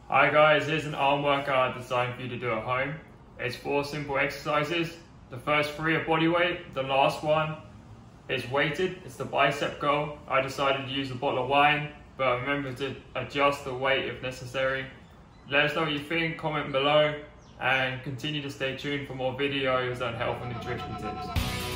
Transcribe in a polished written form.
Hi guys, here's an arm workout designed for you to do at home. It's 4 simple exercises. The first 3 are body weight, the last one is weighted, it's the bicep curl. I decided to use a bottle of wine, but remember to adjust the weight if necessary. Let us know what you think, comment below, and continue to stay tuned for more videos on health and nutrition tips.